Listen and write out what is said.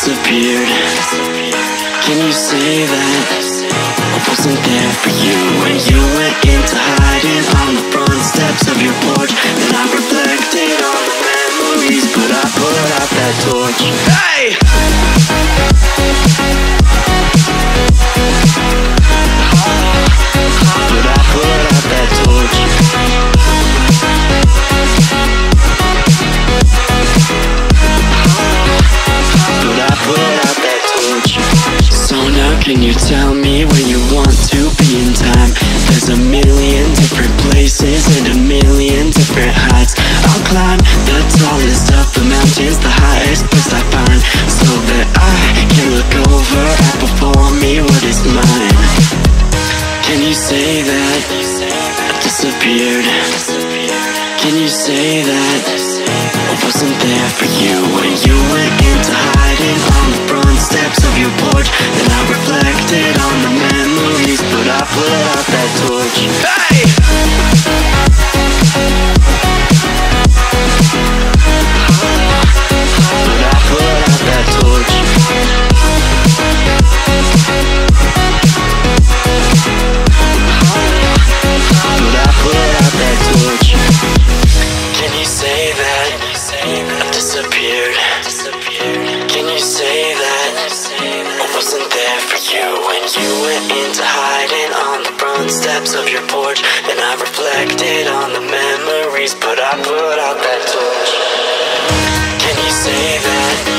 disappeared. Can you say that I wasn't there for you when you went into hiding on the front steps of your porch? And I reflected on the memories, but I put out that torch. Hey! But I put out that torch. But I put out that torch. So now can you tell me where you want to be in time? There's a million different places and a million different heights. I'll climb the tallest of the mountains, the highest place I find, so that I can look over at before me what is mine. Can you say that I disappeared? Can you say that I wasn't there for you when you went into hiding on the front steps of your porch? And I reflected on the memories, but I put out that torch. Hey! But I put out that torch. But I put out that torch. Can you say that I disappeared? Can you say that I wasn't there for you when you went into hiding on the front steps of your porch? And I reflected on the memories, but I put out that torch. Can you say that